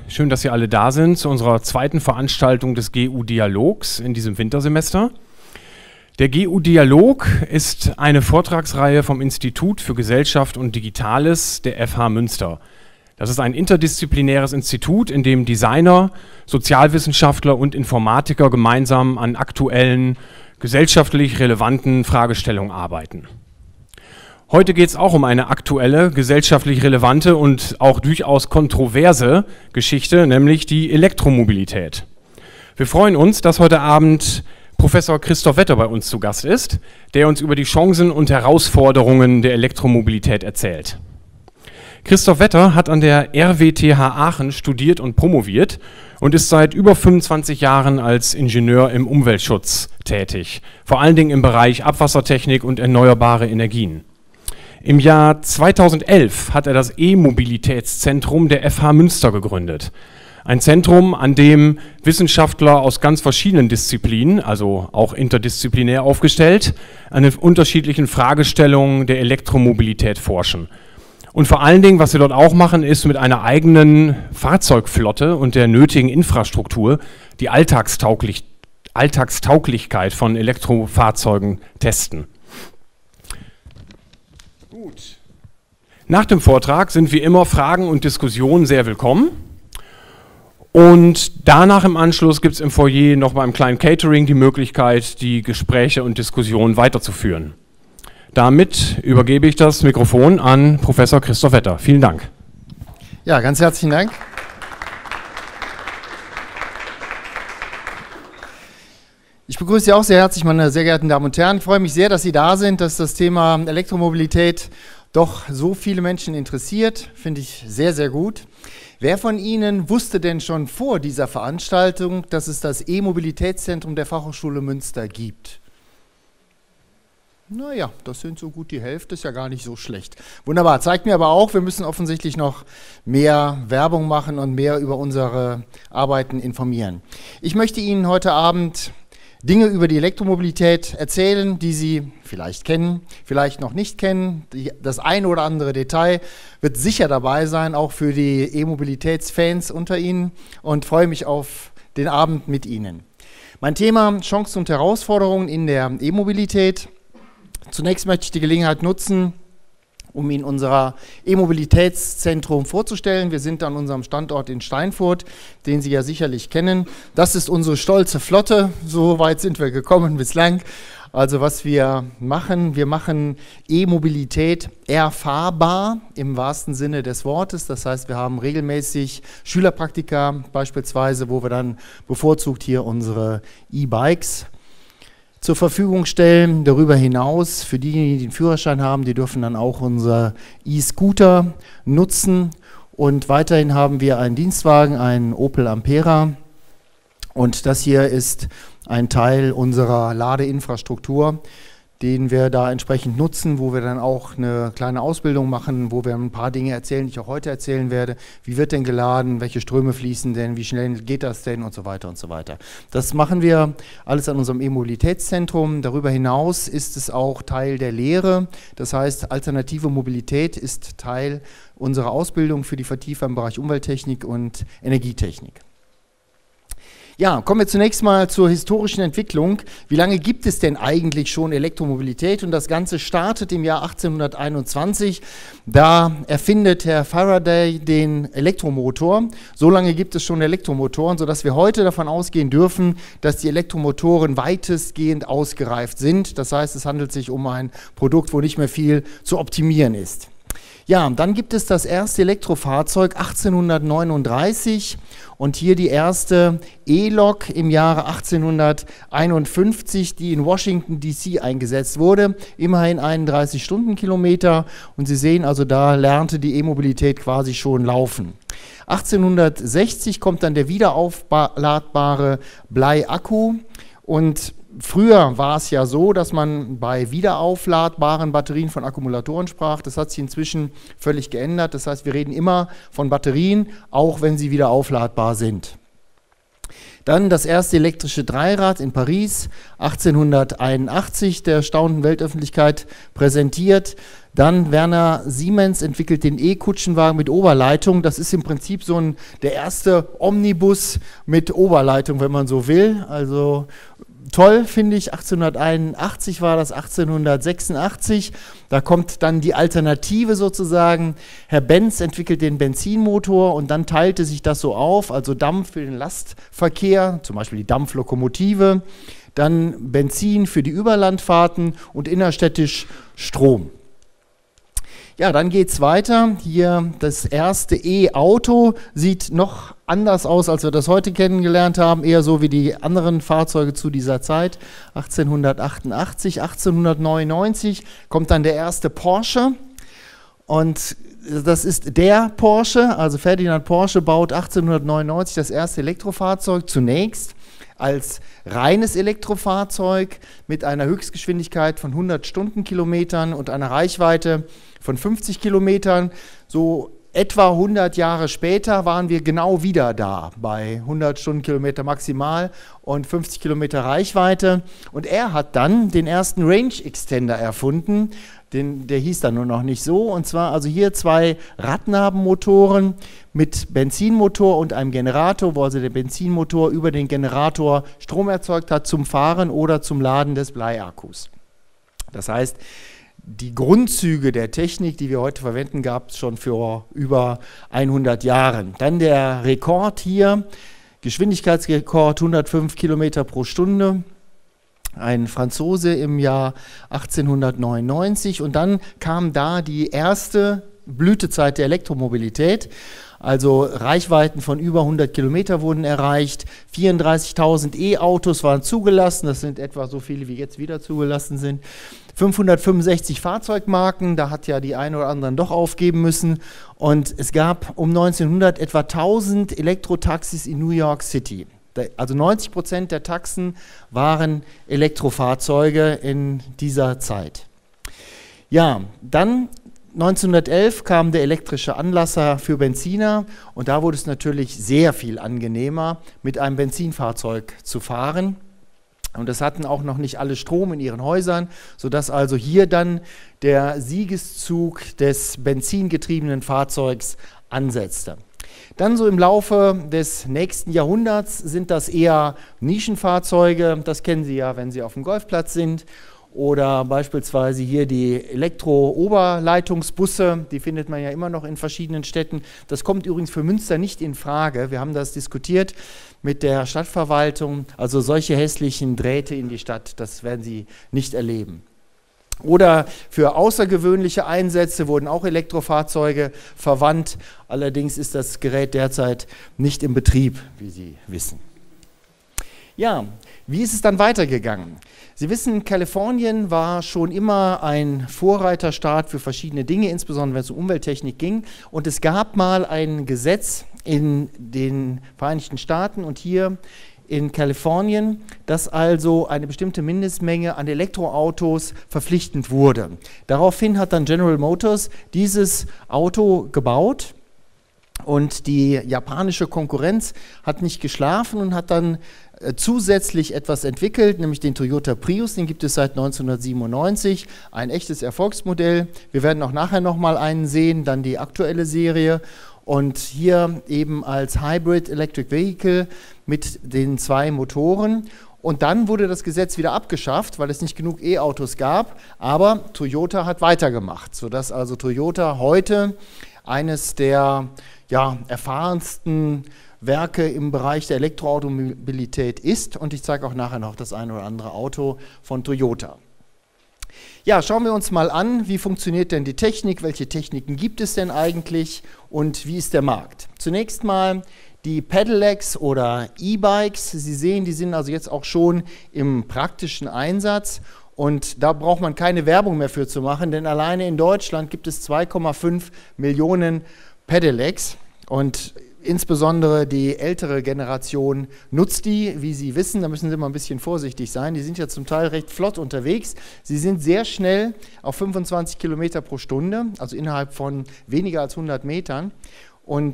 Schön, dass Sie alle da sind zu unserer zweiten Veranstaltung des GU-Dialogs in diesem Wintersemester. Der GU-Dialog ist eine Vortragsreihe vom Institut für Gesellschaft und Digitales der FH Münster. Das ist ein interdisziplinäres Institut, in dem Designer, Sozialwissenschaftler und Informatiker gemeinsam an aktuellen, gesellschaftlich relevanten Fragestellungen arbeiten. Heute geht es auch um eine aktuelle, gesellschaftlich relevante und auch durchaus kontroverse Geschichte, nämlich die Elektromobilität. Wir freuen uns, dass heute Abend Professor Christoph Wetter bei uns zu Gast ist, der uns über die Chancen und Herausforderungen der Elektromobilität erzählt. Christoph Wetter hat an der RWTH Aachen studiert und promoviert und ist seit über 25 Jahren als Ingenieur im Umweltschutz tätig, vor allen Dingen im Bereich Abwassertechnik und erneuerbare Energien. Im Jahr 2011 hat er das E-Mobilitätszentrum der FH Münster gegründet. Ein Zentrum, an dem Wissenschaftler aus ganz verschiedenen Disziplinen, also auch interdisziplinär aufgestellt, an den unterschiedlichen Fragestellungen der Elektromobilität forschen. Und vor allen Dingen, was wir dort auch machen, ist mit einer eigenen Fahrzeugflotte und der nötigen Infrastruktur die Alltagstauglichkeit von Elektrofahrzeugen testen. Gut. Nach dem Vortrag sind wie immer Fragen und Diskussionen sehr willkommen. Und danach im Anschluss gibt es im Foyer noch beim kleinen Catering die Möglichkeit, die Gespräche und Diskussionen weiterzuführen. Damit übergebe ich das Mikrofon an Professor Christoph Wetter. Vielen Dank. Ja, ganz herzlichen Dank. Ich begrüße Sie auch sehr herzlich, meine sehr geehrten Damen und Herren. Ich freue mich sehr, dass Sie da sind, dass das Thema Elektromobilität doch so viele Menschen interessiert. Finde ich sehr, sehr gut. Wer von Ihnen wusste denn schon vor dieser Veranstaltung, dass es das E-Mobilitätszentrum der Fachhochschule Münster gibt? Naja, das sind so gut die Hälfte, ist ja gar nicht so schlecht. Wunderbar, zeigt mir aber auch, wir müssen offensichtlich noch mehr Werbung machen und mehr über unsere Arbeiten informieren. Ich möchte Ihnen heute Abend Dinge über die Elektromobilität erzählen, die Sie vielleicht kennen, vielleicht noch nicht kennen. Das eine oder andere Detail wird sicher dabei sein, auch für die E-Mobilitätsfans unter Ihnen, und freue mich auf den Abend mit Ihnen. Mein Thema: Chancen und Herausforderungen in der E-Mobilität. Zunächst möchte ich die Gelegenheit nutzen, um Ihnen unser E-Mobilitätszentrum vorzustellen. Wir sind an unserem Standort in Steinfurt, den Sie ja sicherlich kennen. Das ist unsere stolze Flotte, so weit sind wir gekommen bislang. Also was wir machen E-Mobilität erfahrbar im wahrsten Sinne des Wortes. Das heißt, wir haben regelmäßig Schülerpraktika beispielsweise, wo wir dann bevorzugt hier unsere E-Bikes zur Verfügung stellen. Darüber hinaus, für diejenigen, die den Führerschein haben, die dürfen dann auch unsere E-Scooter nutzen. Und weiterhin haben wir einen Dienstwagen, einen Opel Ampera. Und das hier ist ein Teil unserer Ladeinfrastruktur, den wir da entsprechend nutzen, wo wir dann auch eine kleine Ausbildung machen, wo wir ein paar Dinge erzählen, die ich auch heute erzählen werde. Wie wird denn geladen, welche Ströme fließen denn, wie schnell geht das denn und so weiter und so weiter. Das machen wir alles an unserem E-Mobilitätszentrum. Darüber hinaus ist es auch Teil der Lehre. Das heißt, alternative Mobilität ist Teil unserer Ausbildung für die Vertiefer im Bereich Umwelttechnik und Energietechnik. Ja, kommen wir zunächst mal zur historischen Entwicklung. Wie lange gibt es denn eigentlich schon Elektromobilität? Und das Ganze startet im Jahr 1821. Da erfindet Herr Faraday den Elektromotor. So lange gibt es schon Elektromotoren, sodass wir heute davon ausgehen dürfen, dass die Elektromotoren weitestgehend ausgereift sind. Das heißt, es handelt sich um ein Produkt, wo nicht mehr viel zu optimieren ist. Ja, dann gibt es das erste Elektrofahrzeug 1839 und hier die erste E-Lok im Jahre 1851, die in Washington DC eingesetzt wurde, immerhin 31 Stundenkilometer, und Sie sehen also, da lernte die E-Mobilität quasi schon laufen. 1860 kommt dann der wiederaufladbare Bleiakku, und früher war es ja so, dass man bei wiederaufladbaren Batterien von Akkumulatoren sprach. Das hat sich inzwischen völlig geändert. Das heißt, wir reden immer von Batterien, auch wenn sie wieder aufladbar sind. Dann das erste elektrische Dreirad in Paris, 1881, der erstaunten Weltöffentlichkeit präsentiert. Dann Werner Siemens entwickelt den E-Kutschenwagen mit Oberleitung. Das ist im Prinzip der erste Omnibus mit Oberleitung, wenn man so will. Also toll, finde ich. 1881 war das, 1886. Da kommt dann die Alternative sozusagen. Herr Benz entwickelt den Benzinmotor und dann teilte sich das so auf, also Dampf für den Lastverkehr, zum Beispiel die Dampflokomotive, dann Benzin für die Überlandfahrten und innerstädtisch Strom. Ja, dann geht es weiter. Hier das erste E-Auto sieht noch anders aus, als wir das heute kennengelernt haben, eher so wie die anderen Fahrzeuge zu dieser Zeit. 1888, 1899 kommt dann der erste Porsche und das ist der Porsche, also Ferdinand Porsche baut 1899 das erste Elektrofahrzeug zunächst als reines Elektrofahrzeug mit einer Höchstgeschwindigkeit von 100 Stundenkilometern und einer Reichweite von 50 Kilometern. So etwa 100 Jahre später waren wir genau wieder da, bei 100 Stundenkilometer maximal und 50 Kilometer Reichweite. Und er hat dann den ersten Range Extender erfunden, der hieß dann nur noch nicht so. Und zwar also hier 2 Radnabenmotoren mit Benzinmotor und einem Generator, wo also der Benzinmotor über den Generator Strom erzeugt hat zum Fahren oder zum Laden des Bleiakkus. Das heißt, die Grundzüge der Technik, die wir heute verwenden, gab es schon für über 100 Jahren. Dann der Rekord hier, Geschwindigkeitsrekord 105 Kilometer pro Stunde. Ein Franzose im Jahr 1899 und dann kam da die erste Blütezeit der Elektromobilität. Also Reichweiten von über 100 Kilometer wurden erreicht, 34.000 E-Autos waren zugelassen, das sind etwa so viele wie jetzt wieder zugelassen sind, 565 Fahrzeugmarken, da hat ja die einen oder anderen doch aufgeben müssen und es gab um 1900 etwa 1000 Elektrotaxis in New York City. Also 90% der Taxen waren Elektrofahrzeuge in dieser Zeit. Ja, dann 1911 kam der elektrische Anlasser für Benziner und da wurde es natürlich sehr viel angenehmer, mit einem Benzinfahrzeug zu fahren. Und es hatten auch noch nicht alle Strom in ihren Häusern, sodass also hier dann der Siegeszug des benzingetriebenen Fahrzeugs ansetzte. Dann so im Laufe des nächsten Jahrhunderts sind das eher Nischenfahrzeuge, das kennen Sie ja, wenn Sie auf dem Golfplatz sind. Oder beispielsweise hier die Elektro-Oberleitungsbusse, die findet man ja immer noch in verschiedenen Städten. Das kommt übrigens für Münster nicht in Frage. Wir haben das diskutiert mit der Stadtverwaltung. Also solche hässlichen Drähte in die Stadt, das werden Sie nicht erleben. Oder für außergewöhnliche Einsätze wurden auch Elektrofahrzeuge verwandt. Allerdings ist das Gerät derzeit nicht im Betrieb, wie Sie wissen. Ja, wie ist es dann weitergegangen? Sie wissen, Kalifornien war schon immer ein Vorreiterstaat für verschiedene Dinge, insbesondere wenn es um Umwelttechnik ging. Und es gab mal ein Gesetz in den Vereinigten Staaten und hier in Kalifornien, dass also eine bestimmte Mindestmenge an Elektroautos verpflichtend wurde. Daraufhin hat dann General Motors dieses Auto gebaut und die japanische Konkurrenz hat nicht geschlafen und hat dann zusätzlich etwas entwickelt, nämlich den Toyota Prius, den gibt es seit 1997, ein echtes Erfolgsmodell. Wir werden auch nachher nochmal einen sehen, dann die aktuelle Serie und hier eben als Hybrid Electric Vehicle mit den 2 Motoren. Und dann wurde das Gesetz wieder abgeschafft, weil es nicht genug E-Autos gab, aber Toyota hat weitergemacht, sodass also Toyota heute eines der erfahrensten Werke im Bereich der Elektroautomobilität ist und ich zeige auch nachher noch das ein oder andere Auto von Toyota. Ja, schauen wir uns mal an, wie funktioniert denn die Technik, welche Techniken gibt es denn eigentlich und wie ist der Markt? Zunächst mal die Pedelecs oder E-Bikes, Sie sehen, die sind also jetzt auch schon im praktischen Einsatz und da braucht man keine Werbung mehr für zu machen, denn alleine in Deutschland gibt es 2,5 Millionen Pedelecs und insbesondere die ältere Generation nutzt die, wie Sie wissen, da müssen Sie mal ein bisschen vorsichtig sein. Die sind ja zum Teil recht flott unterwegs. Sie sind sehr schnell auf 25 Kilometer pro Stunde, also innerhalb von weniger als 100 Metern. Und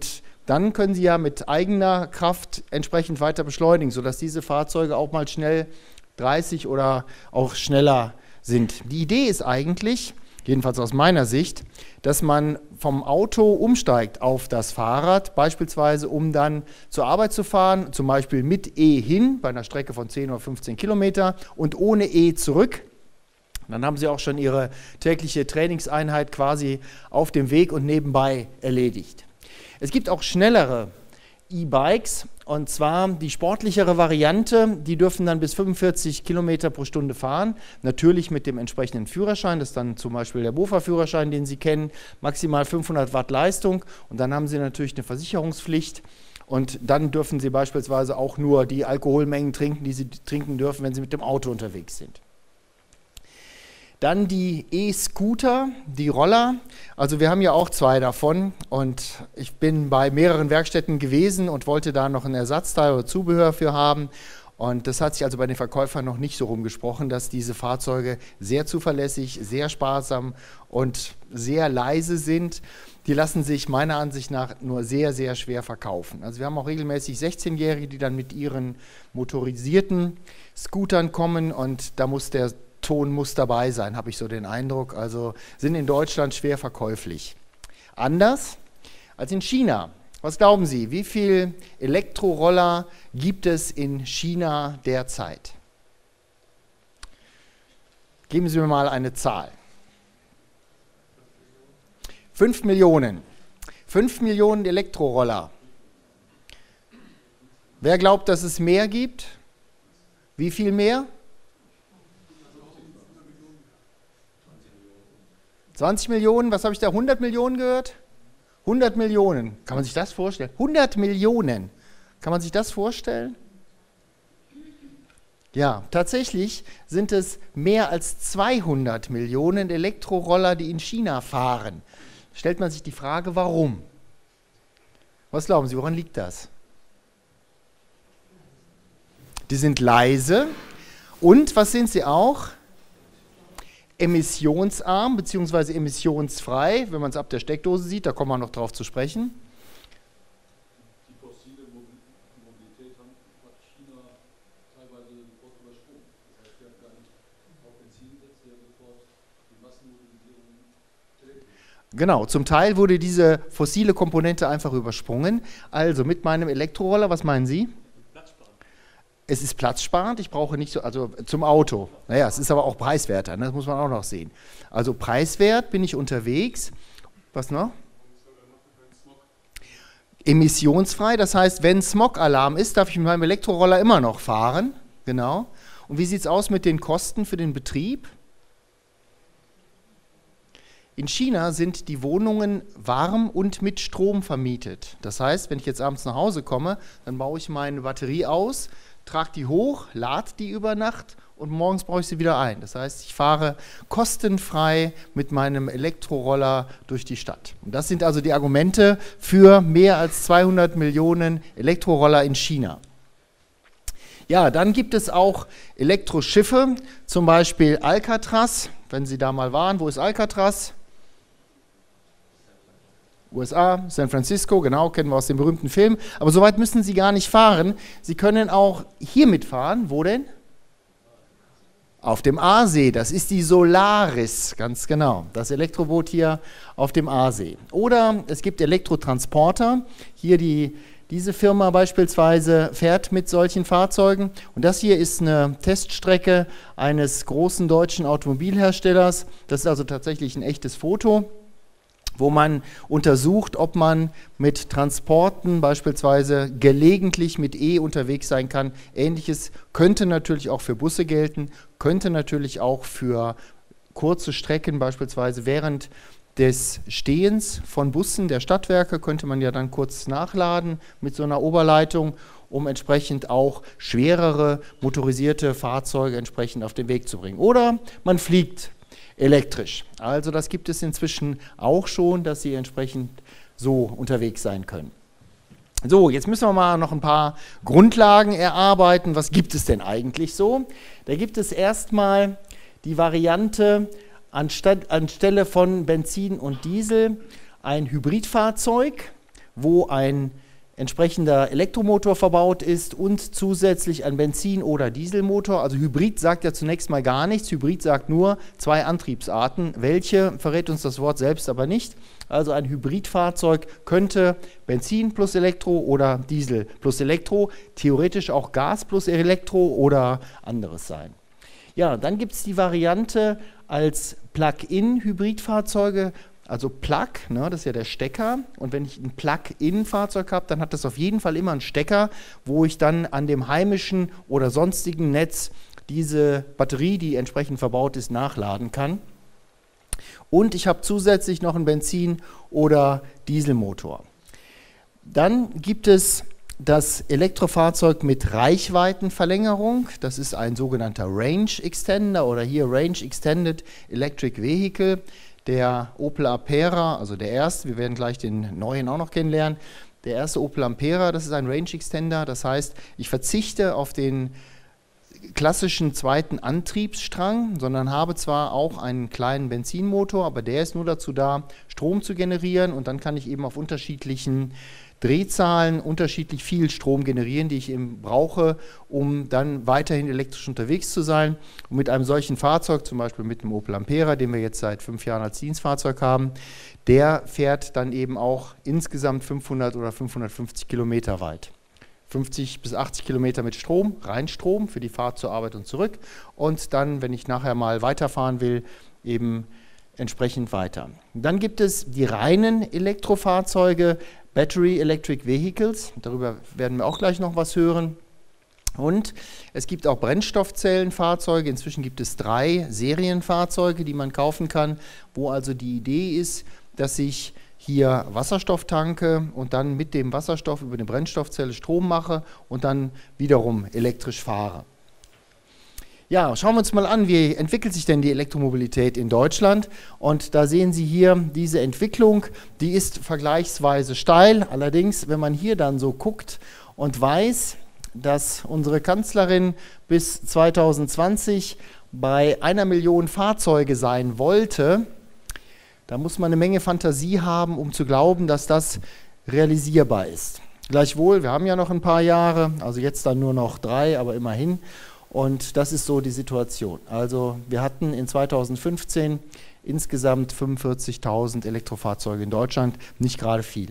dann können Sie ja mit eigener Kraft entsprechend weiter beschleunigen, sodass diese Fahrzeuge auch mal schnell 30 oder auch schneller sind. Die Idee ist eigentlich, jedenfalls aus meiner Sicht, dass man vom Auto umsteigt auf das Fahrrad, beispielsweise um dann zur Arbeit zu fahren, zum Beispiel mit E hin, bei einer Strecke von 10 oder 15 Kilometer und ohne E zurück. Dann haben Sie auch schon Ihre tägliche Trainingseinheit quasi auf dem Weg und nebenbei erledigt. Es gibt auch schnellere E-Bikes, und zwar die sportlichere Variante, die dürfen dann bis 45 Kilometer pro Stunde fahren, natürlich mit dem entsprechenden Führerschein, das ist dann zum Beispiel der BOFA-Führerschein, den Sie kennen, maximal 500 Watt Leistung, und dann haben Sie natürlich eine Versicherungspflicht, und dann dürfen Sie beispielsweise auch nur die Alkoholmengen trinken, die Sie trinken dürfen, wenn Sie mit dem Auto unterwegs sind. Dann die E-Scooter, die Roller. Also wir haben ja auch 2 davon, und ich bin bei mehreren Werkstätten gewesen und wollte da noch ein Ersatzteil oder Zubehör für haben. Und das hat sich also bei den Verkäufern noch nicht so rumgesprochen, dass diese Fahrzeuge sehr zuverlässig, sehr sparsam und sehr leise sind. Die lassen sich meiner Ansicht nach nur sehr, sehr schwer verkaufen. Also wir haben auch regelmäßig 16-Jährige, die dann mit ihren motorisierten Scootern kommen, und da muss der Ton muss dabei sein, habe ich so den Eindruck. Also sind in Deutschland schwer verkäuflich. Anders als in China. Was glauben Sie, wie viele Elektroroller gibt es in China derzeit? Geben Sie mir mal eine Zahl. 5 Millionen. 5 Millionen Elektroroller. Wer glaubt, dass es mehr gibt? Wie viel mehr? 20 Millionen, was habe ich da, 100 Millionen gehört? 100 Millionen, kann man sich das vorstellen? 100 Millionen, kann man sich das vorstellen? Ja, tatsächlich sind es mehr als 200 Millionen Elektroroller, die in China fahren. Stellt man sich die Frage, warum? Was glauben Sie, woran liegt das? Die sind leise, und was sind sie auch? Emissionsarm bzw. emissionsfrei, wenn man es ab der Steckdose sieht, da kommen wir noch drauf zu sprechen. Die fossile Mobilität hat China teilweise sofort übersprungen. Das heißt, wir haben gar nicht auf Benzin gesetzt, wir haben sofort die Massenmobilisierung elektrisch. Genau, zum Teil wurde diese fossile Komponente einfach übersprungen. Also mit meinem Elektroroller, was meinen Sie? Es ist platzsparend, ich brauche nicht so, also zum Auto. Naja, es ist aber auch preiswerter, ne? Das muss man auch noch sehen. Also preiswert bin ich unterwegs. Was noch? Emissionsfrei, das heißt, wenn Smog-Alarm ist, darf ich mit meinem Elektroroller immer noch fahren. Genau. Und wie sieht es aus mit den Kosten für den Betrieb? In China sind die Wohnungen warm und mit Strom vermietet. Das heißt, wenn ich jetzt abends nach Hause komme, dann baue ich meine Batterie aus, trage die hoch, lade die über Nacht und morgens baue ich sie wieder ein. Das heißt, ich fahre kostenfrei mit meinem Elektroroller durch die Stadt. Und das sind also die Argumente für mehr als 200 Millionen Elektroroller in China. Ja, dann gibt es auch Elektroschiffe, zum Beispiel Alcatraz. Wenn Sie da mal waren, wo ist Alcatraz? USA, San Francisco, genau, kennen wir aus dem berühmten Film. Aber so weit müssen Sie gar nicht fahren. Sie können auch hier mitfahren. Wo denn? Auf dem Aasee. Das ist die Solaris, ganz genau. Das Elektroboot hier auf dem Aasee. Oder es gibt Elektrotransporter. Hier diese Firma beispielsweise fährt mit solchen Fahrzeugen. Und das hier ist eine Teststrecke eines großen deutschen Automobilherstellers. Das ist also tatsächlich ein echtes Foto, wo man untersucht, ob man mit Transporten beispielsweise gelegentlich mit E unterwegs sein kann. Ähnliches könnte natürlich auch für Busse gelten, könnte natürlich auch für kurze Strecken, beispielsweise während des Stehens von Bussen der Stadtwerke, könnte man ja dann kurz nachladen mit so einer Oberleitung, um entsprechend auch schwerere motorisierte Fahrzeuge entsprechend auf den Weg zu bringen. Oder man fliegt elektrisch. Also das gibt es inzwischen auch schon, dass Sie entsprechend so unterwegs sein können. So, jetzt müssen wir mal noch ein paar Grundlagen erarbeiten. Was gibt es denn eigentlich so? Da gibt es erstmal die Variante anstelle von Benzin und Diesel ein Hybridfahrzeug, wo ein entsprechender Elektromotor verbaut ist und zusätzlich ein Benzin- oder Dieselmotor. Also Hybrid sagt ja zunächst mal gar nichts. Hybrid sagt nur 2 Antriebsarten. Welche, verrät uns das Wort selbst aber nicht. Also ein Hybridfahrzeug könnte Benzin plus Elektro oder Diesel plus Elektro, theoretisch auch Gas plus Elektro oder anderes sein. Ja, dann gibt es die Variante als Plug-in-Hybridfahrzeuge. Also Plug, ne, das ist ja der Stecker, und wenn ich ein Plug-in-Fahrzeug habe, dann hat das auf jeden Fall immer einen Stecker, wo ich dann an dem heimischen oder sonstigen Netz diese Batterie, die entsprechend verbaut ist, nachladen kann. Und ich habe zusätzlich noch einen Benzin- oder Dieselmotor. Dann gibt es das Elektrofahrzeug mit Reichweitenverlängerung. Das ist ein sogenannter Range Extender oder hier Range Extended Electric Vehicle. Der Opel Ampera, also der erste, wir werden gleich den neuen auch noch kennenlernen. Der erste Opel Ampera, das ist ein Range Extender, das heißt, ich verzichte auf den klassischen zweiten Antriebsstrang, sondern habe zwar auch einen kleinen Benzinmotor, aber der ist nur dazu da, Strom zu generieren, und dann kann ich eben auf unterschiedlichen Drehzahlen unterschiedlich viel Strom generieren, die ich eben brauche, um dann weiterhin elektrisch unterwegs zu sein. Und mit einem solchen Fahrzeug, zum Beispiel mit dem Opel Ampera, den wir jetzt seit 5 Jahren als Dienstfahrzeug haben, der fährt dann eben auch insgesamt 500 oder 550 Kilometer weit. 50 bis 80 Kilometer mit Strom, Reinstrom für die Fahrt zur Arbeit und zurück, und dann, wenn ich nachher mal weiterfahren will, eben entsprechend weiter. Dann gibt es die reinen Elektrofahrzeuge, Battery Electric Vehicles, darüber werden wir auch gleich noch was hören. Und es gibt auch Brennstoffzellenfahrzeuge, inzwischen gibt es 3 Serienfahrzeuge, die man kaufen kann, wo also die Idee ist, dass ich hier Wasserstoff tanke und dann mit dem Wasserstoff über eine Brennstoffzelle Strom mache und dann wiederum elektrisch fahre. Ja, schauen wir uns mal an, wie entwickelt sich denn die Elektromobilität in Deutschland? Und da sehen Sie hier diese Entwicklung, die ist vergleichsweise steil. Allerdings, wenn man hier dann so guckt und weiß, dass unsere Kanzlerin bis 2020 bei 1 Million Fahrzeuge sein wollte, da muss man eine Menge Fantasie haben, um zu glauben, dass das realisierbar ist. Gleichwohl, wir haben ja noch ein paar Jahre, also jetzt dann nur noch 3, aber immerhin. Und das ist so die Situation. Also wir hatten in 2015 insgesamt 45.000 Elektrofahrzeuge in Deutschland, nicht gerade viel.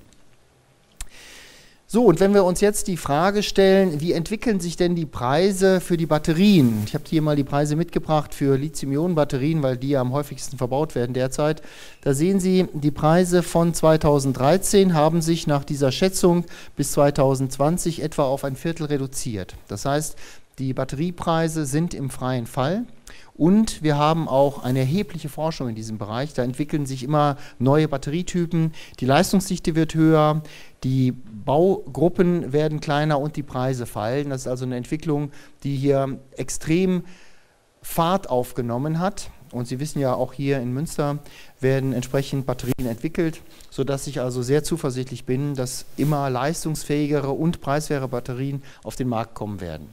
So, und wenn wir uns jetzt die Frage stellen, wie entwickeln sich denn die Preise für die Batterien? Ich habe hier mal die Preise mitgebracht für Lithium-Ionen-Batterien, weil die ja am häufigsten verbaut werden derzeit. Da sehen Sie, die Preise von 2013 haben sich nach dieser Schätzung bis 2020 etwa auf ein Viertel reduziert. Das heißt, die Batteriepreise sind im freien Fall, und wir haben auch eine erhebliche Forschung in diesem Bereich. Da entwickeln sich immer neue Batterietypen, die Leistungsdichte wird höher, die Baugruppen werden kleiner und die Preise fallen. Das ist also eine Entwicklung, die hier extrem Fahrt aufgenommen hat. Und Sie wissen ja, auch hier in Münster werden entsprechend Batterien entwickelt, sodass ich also sehr zuversichtlich bin, dass immer leistungsfähigere und preiswerte Batterien auf den Markt kommen werden.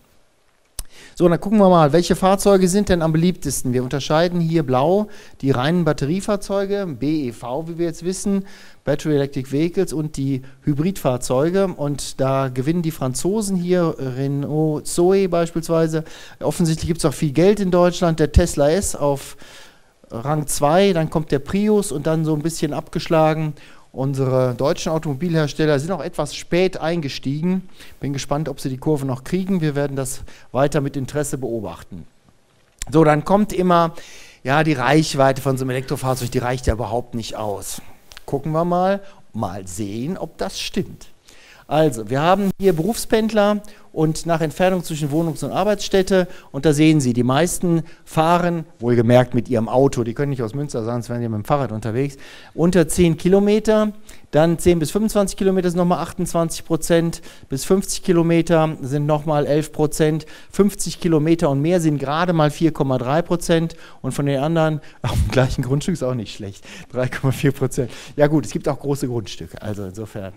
So, dann gucken wir mal, welche Fahrzeuge sind denn am beliebtesten? Wir unterscheiden hier blau die reinen Batteriefahrzeuge, BEV, wie wir jetzt wissen, Battery Electric Vehicles, und die Hybridfahrzeuge. Und da gewinnen die Franzosen hier, Renault Zoe beispielsweise. Offensichtlich gibt es auch viel Geld in Deutschland. Der Tesla S auf Rang 2, dann kommt der Prius und dann so ein bisschen abgeschlagen. Unsere deutschen Automobilhersteller sind auch etwas spät eingestiegen. Bin gespannt, ob sie die Kurve noch kriegen. Wir werden das weiter mit Interesse beobachten. So, dann kommt immer, ja, die Reichweite von so einem Elektrofahrzeug, die reicht ja überhaupt nicht aus. Gucken wir mal sehen, ob das stimmt. Also, wir haben hier Berufspendler und nach Entfernung zwischen Wohnungs- und Arbeitsstätte, und da sehen Sie, die meisten fahren, wohlgemerkt mit ihrem Auto, die können nicht aus Münster sein, sonst wären die mit dem Fahrrad unterwegs, unter 10 Kilometer, dann 10 bis 25 Kilometer sind nochmal 28%, bis 50 Kilometer sind nochmal 11%, 50 Kilometer und mehr sind gerade mal 4,3%, und von den anderen, auf dem gleichen Grundstück ist auch nicht schlecht, 3,4%. Ja gut, es gibt auch große Grundstücke, also insofern.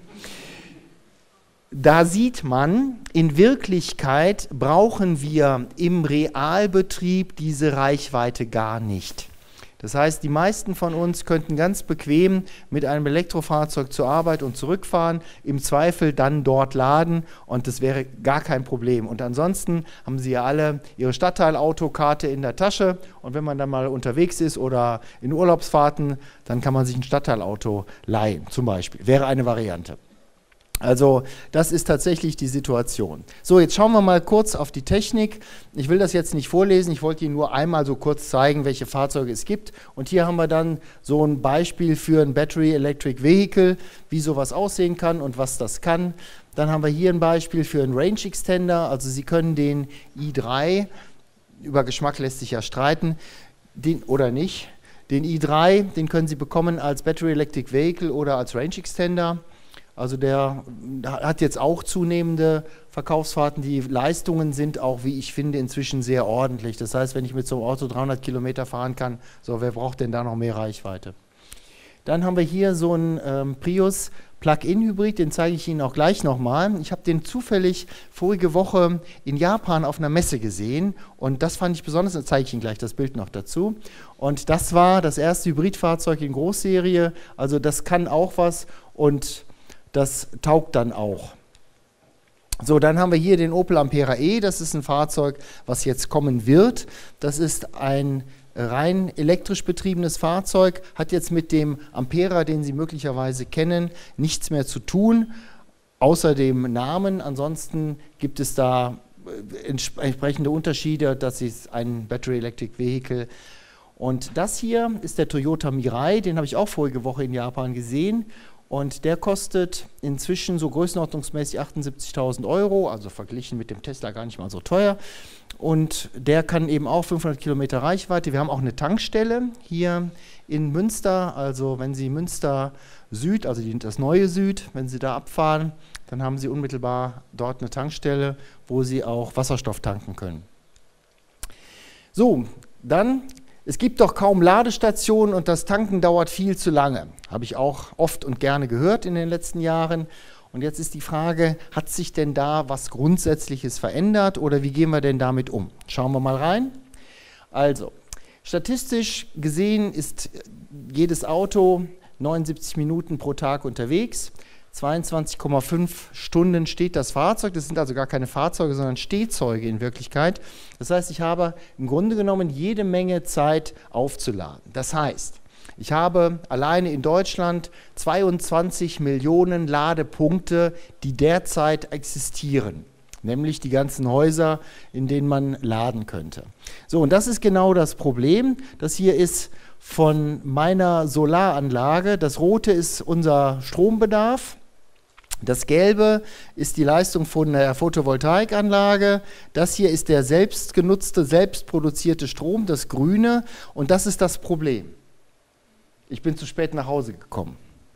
Da sieht man, in Wirklichkeit brauchen wir im Realbetrieb diese Reichweite gar nicht. Das heißt, die meisten von uns könnten ganz bequem mit einem Elektrofahrzeug zur Arbeit und zurückfahren, im Zweifel dann dort laden und das wäre gar kein Problem. Und ansonsten haben Sie ja alle Ihre Stadtteilautokarte in der Tasche und wenn man dann mal unterwegs ist oder in Urlaubsfahrten, dann kann man sich ein Stadtteilauto leihen, zum Beispiel. Wäre eine Variante. Also das ist tatsächlich die Situation. So, jetzt schauen wir mal kurz auf die Technik. Ich will das jetzt nicht vorlesen, ich wollte Ihnen nur einmal so kurz zeigen, welche Fahrzeuge es gibt. Und hier haben wir dann so ein Beispiel für ein Battery Electric Vehicle, wie sowas aussehen kann und was das kann. Dann haben wir hier ein Beispiel für einen Range Extender, also Sie können den i3, über Geschmack lässt sich ja streiten, oder nicht. Den i3, den können Sie bekommen als Battery Electric Vehicle oder als Range Extender. Also der hat jetzt auch zunehmende Verkaufsfahrten. Die Leistungen sind auch, wie ich finde, inzwischen sehr ordentlich. Das heißt, wenn ich mit so einem Auto 300 Kilometer fahren kann, so, wer braucht denn da noch mehr Reichweite? Dann haben wir hier so einen Prius Plug-in-Hybrid, den zeige ich Ihnen auch gleich nochmal. Ich habe den zufällig vorige Woche in Japan auf einer Messe gesehen und das fand ich besonders, da zeige ich Ihnen gleich das Bild noch dazu. Und das war das erste Hybridfahrzeug in Großserie, also das kann auch was und das taugt dann auch. So, dann haben wir hier den Opel Ampera E. Das ist ein Fahrzeug, was jetzt kommen wird. Das ist ein rein elektrisch betriebenes Fahrzeug, hat jetzt mit dem Ampera, den Sie möglicherweise kennen, nichts mehr zu tun, außer dem Namen. Ansonsten gibt es da entsprechende Unterschiede. Das ist ein Battery Electric Vehicle. Und das hier ist der Toyota Mirai, den habe ich auch vorige Woche in Japan gesehen. Und der kostet inzwischen so größenordnungsmäßig 78.000 Euro, also verglichen mit dem Tesla gar nicht mal so teuer. Und der kann eben auch 500 Kilometer Reichweite. Wir haben auch eine Tankstelle hier in Münster. Also wenn Sie Münster Süd, also das neue Süd, wenn Sie da abfahren, dann haben Sie unmittelbar dort eine Tankstelle, wo Sie auch Wasserstoff tanken können. So, dann... Es gibt doch kaum Ladestationen und das Tanken dauert viel zu lange. Habe ich auch oft und gerne gehört in den letzten Jahren. Und jetzt ist die Frage, hat sich denn da was Grundsätzliches verändert oder wie gehen wir denn damit um? Schauen wir mal rein. Also, statistisch gesehen ist jedes Auto 79 Minuten pro Tag unterwegs. 22,5 Stunden steht das Fahrzeug, das sind also gar keine Fahrzeuge, sondern Stehzeuge in Wirklichkeit. Das heißt, ich habe im Grunde genommen jede Menge Zeit aufzuladen. Das heißt, ich habe alleine in Deutschland 22 Millionen Ladepunkte, die derzeit existieren, nämlich die ganzen Häuser, in denen man laden könnte. So, und das ist genau das Problem. Das hier ist von meiner Solaranlage. Das Rote ist unser Strombedarf. Das Gelbe ist die Leistung von der Photovoltaikanlage. Das hier ist der selbstgenutzte, selbstproduzierte Strom, das Grüne. Und das ist das Problem. Ich bin zu spät nach Hause gekommen.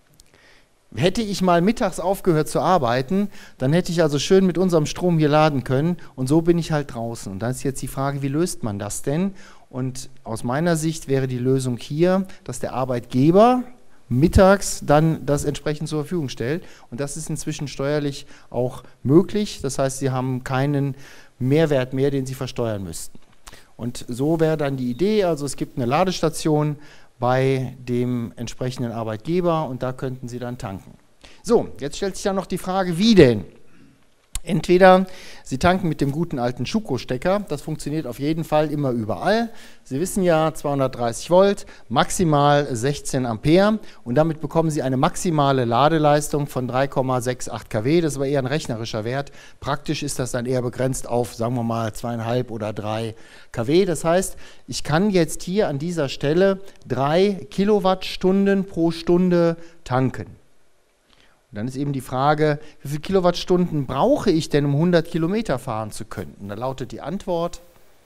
Hätte ich mal mittags aufgehört zu arbeiten, dann hätte ich also schön mit unserem Strom hier laden können. Und so bin ich halt draußen. Und dann ist jetzt die Frage, wie löst man das denn? Und aus meiner Sicht wäre die Lösung hier, dass der Arbeitgeber mittags dann das entsprechend zur Verfügung stellt. Und das ist inzwischen steuerlich auch möglich. Das heißt, Sie haben keinen Mehrwert mehr, den Sie versteuern müssten. Und so wäre dann die Idee, also es gibt eine Ladestation bei dem entsprechenden Arbeitgeber und da könnten Sie dann tanken. So, jetzt stellt sich dann noch die Frage, wie denn? Entweder Sie tanken mit dem guten alten Schuko-Stecker, das funktioniert auf jeden Fall immer überall. Sie wissen ja, 230 Volt, maximal 16 Ampere und damit bekommen Sie eine maximale Ladeleistung von 3,68 kW. Das ist aber eher ein rechnerischer Wert. Praktisch ist das dann eher begrenzt auf, sagen wir mal, 2,5 oder 3 kW. Das heißt, ich kann jetzt hier an dieser Stelle 3 Kilowattstunden pro Stunde tanken. Und dann ist eben die Frage, wie viele Kilowattstunden brauche ich denn, um 100 Kilometer fahren zu können? Und da lautet die Antwort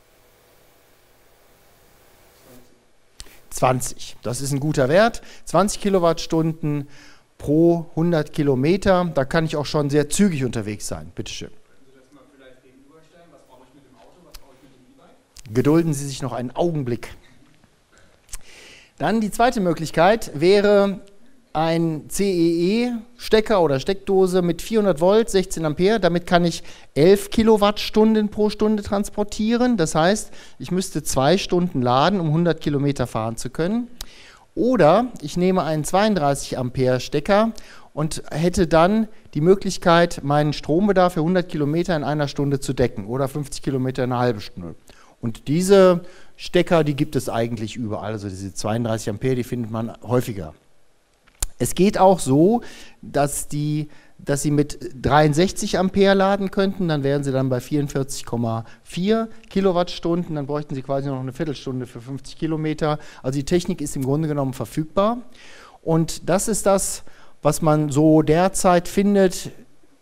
20. Das ist ein guter Wert. 20 Kilowattstunden pro 100 Kilometer. Da kann ich auch schon sehr zügig unterwegs sein. Bitte schön. Können Sie das mal vielleicht gegenüberstellen? Was brauche ich mit dem Auto, was brauche ich mit dem E-Bike? Gedulden Sie sich noch einen Augenblick. Dann die zweite Möglichkeit wäre, ein CEE-Stecker oder Steckdose mit 400 Volt, 16 Ampere. Damit kann ich 11 Kilowattstunden pro Stunde transportieren. Das heißt, ich müsste 2 Stunden laden, um 100 Kilometer fahren zu können. Oder ich nehme einen 32 Ampere Stecker und hätte dann die Möglichkeit, meinen Strombedarf für 100 Kilometer in einer Stunde zu decken oder 50 Kilometer in einer halben Stunde. Und diese Stecker, die gibt es eigentlich überall. Also diese 32 Ampere, die findet man häufiger. Es geht auch so, dass Sie mit 63 Ampere laden könnten, dann wären Sie dann bei 44,4 Kilowattstunden, dann bräuchten Sie quasi noch eine Viertelstunde für 50 Kilometer. Also die Technik ist im Grunde genommen verfügbar. Und das ist das, was man so derzeit findet,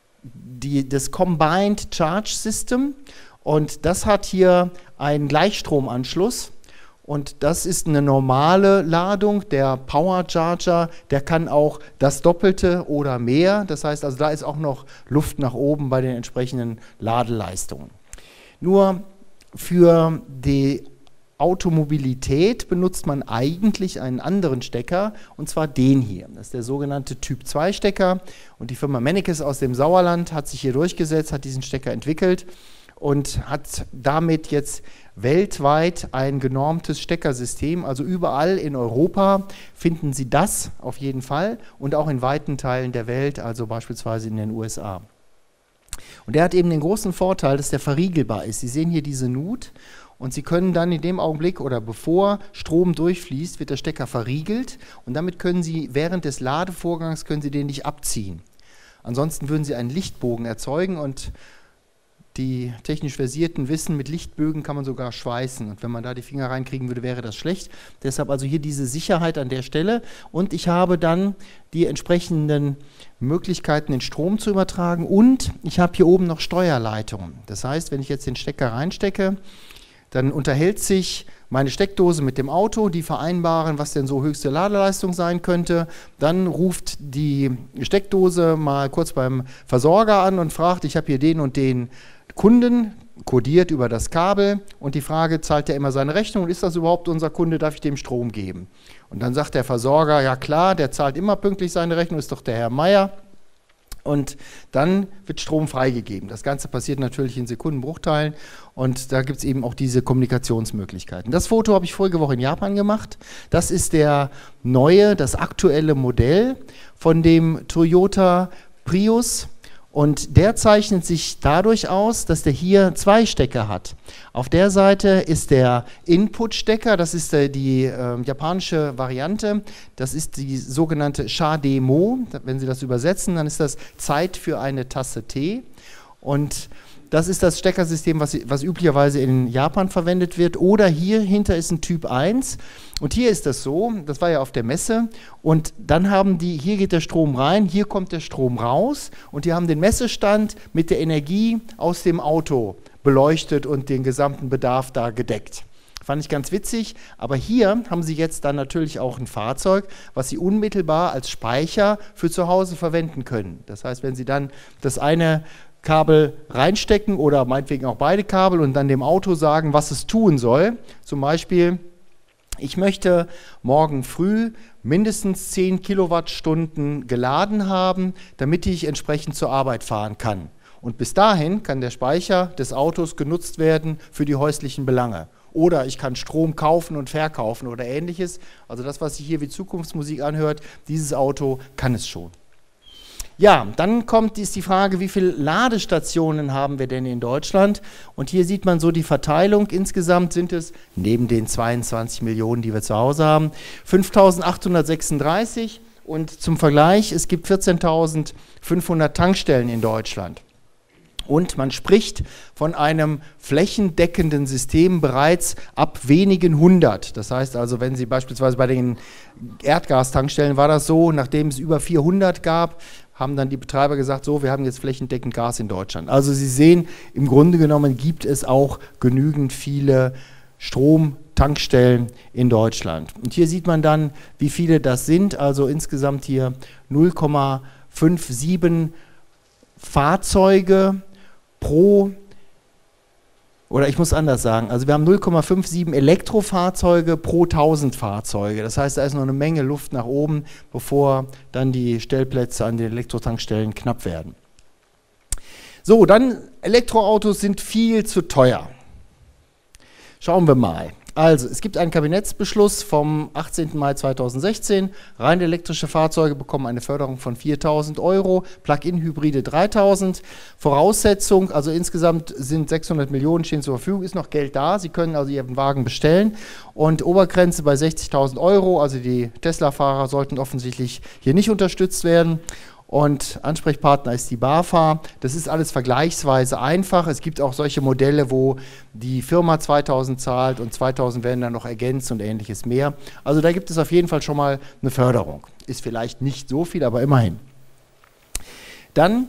das Combined Charge System. Und das hat hier einen Gleichstromanschluss. Und das ist eine normale Ladung. Der Power Charger, der kann auch das Doppelte oder mehr. Das heißt also, da ist auch noch Luft nach oben bei den entsprechenden Ladeleistungen. Nur für die Automobilität benutzt man eigentlich einen anderen Stecker, und zwar den hier. Das ist der sogenannte Typ-2-Stecker. Und die Firma Mennekes aus dem Sauerland hat sich hier durchgesetzt, hat diesen Stecker entwickelt und hat damit jetzt weltweit ein genormtes Steckersystem. Also überall in Europa finden Sie das auf jeden Fall und auch in weiten Teilen der Welt, also beispielsweise in den USA. Und der hat eben den großen Vorteil, dass der verriegelbar ist. Sie sehen hier diese Nut und Sie können dann in dem Augenblick oder bevor Strom durchfließt, wird der Stecker verriegelt und damit können Sie während des Ladevorgangs können Sie den nicht abziehen. Ansonsten würden Sie einen Lichtbogen erzeugen und die technisch Versierten wissen, mit Lichtbögen kann man sogar schweißen. Und wenn man da die Finger reinkriegen würde, wäre das schlecht. Deshalb also hier diese Sicherheit an der Stelle. Und ich habe dann die entsprechenden Möglichkeiten, den Strom zu übertragen. Und ich habe hier oben noch Steuerleitungen. Das heißt, wenn ich jetzt den Stecker reinstecke, dann unterhält sich meine Steckdose mit dem Auto, die vereinbaren, was denn so höchste Ladeleistung sein könnte. Dann ruft die Steckdose mal kurz beim Versorger an und fragt, ich habe hier den und den Kunden, kodiert über das Kabel und die Frage, zahlt er immer seine Rechnung und ist das überhaupt unser Kunde, darf ich dem Strom geben? Und dann sagt der Versorger, ja klar, der zahlt immer pünktlich seine Rechnung, ist doch der Herr Meier. Und dann wird Strom freigegeben. Das Ganze passiert natürlich in Sekundenbruchteilen und da gibt es eben auch diese Kommunikationsmöglichkeiten. Das Foto habe ich vorige Woche in Japan gemacht. Das ist das aktuelle Modell von dem Toyota Prius. Und der zeichnet sich dadurch aus, dass der hier 2 Stecker hat. Auf der Seite ist der Input-Stecker, das ist die japanische Variante, das ist die sogenannte Shademo. Wenn Sie das übersetzen, dann ist das Zeit für eine Tasse Tee. Und das ist das Steckersystem, was üblicherweise in Japan verwendet wird. Oder hier hinter ist ein Typ 1. Und hier ist das so, das war ja auf der Messe. Und dann hier geht der Strom rein, hier kommt der Strom raus. Und die haben den Messestand mit der Energie aus dem Auto beleuchtet und den gesamten Bedarf da gedeckt. Fand ich ganz witzig. Aber hier haben Sie jetzt dann natürlich auch ein Fahrzeug, was Sie unmittelbar als Speicher für zu Hause verwenden können. Das heißt, wenn Sie dann das eine Kabel reinstecken oder meinetwegen auch beide Kabel und dann dem Auto sagen, was es tun soll. Zum Beispiel, ich möchte morgen früh mindestens 10 Kilowattstunden geladen haben, damit ich entsprechend zur Arbeit fahren kann. Und bis dahin kann der Speicher des Autos genutzt werden für die häuslichen Belange. Oder ich kann Strom kaufen und verkaufen oder ähnliches. Also das, was sich hier wie Zukunftsmusik anhört, dieses Auto kann es schon. Ja, dann ist die Frage, wie viele Ladestationen haben wir denn in Deutschland? Und hier sieht man so die Verteilung. Insgesamt sind es, neben den 22 Millionen, die wir zu Hause haben, 5.836. Und zum Vergleich, es gibt 14.500 Tankstellen in Deutschland. Und man spricht von einem flächendeckenden System bereits ab wenigen 100. Das heißt also, wenn Sie beispielsweise bei den Erdgastankstellen war das so, nachdem es über 400 gab, haben dann die Betreiber gesagt, so, wir haben jetzt flächendeckend Gas in Deutschland. Also Sie sehen, im Grunde genommen gibt es auch genügend viele Stromtankstellen in Deutschland. Und hier sieht man dann, wie viele das sind. Also insgesamt hier 0,57 Fahrzeuge pro Oder ich muss anders sagen, also wir haben 0,57 Elektrofahrzeuge pro 1000 Fahrzeuge. Das heißt, da ist noch eine Menge Luft nach oben, bevor dann die Stellplätze an den Elektrotankstellen knapp werden. So, dann Elektroautos sind viel zu teuer. Schauen wir mal. Also, es gibt einen Kabinettsbeschluss vom 18. Mai 2016. Rein elektrische Fahrzeuge bekommen eine Förderung von 4.000 €, Plug-in-Hybride 3.000. Voraussetzung, also insgesamt sind 600 Millionen stehen zur Verfügung, ist noch Geld da. Sie können also Ihren Wagen bestellen. Und Obergrenze bei 60.000 €, also die Tesla-Fahrer sollten offensichtlich hier nicht unterstützt werden. Und Ansprechpartner ist die BAFA. Das ist alles vergleichsweise einfach. Es gibt auch solche Modelle, wo die Firma 2.000 zahlt und 2.000 werden dann noch ergänzt und ähnliches mehr. Also da gibt es auf jeden Fall schon mal eine Förderung. Ist vielleicht nicht so viel, aber immerhin. Dann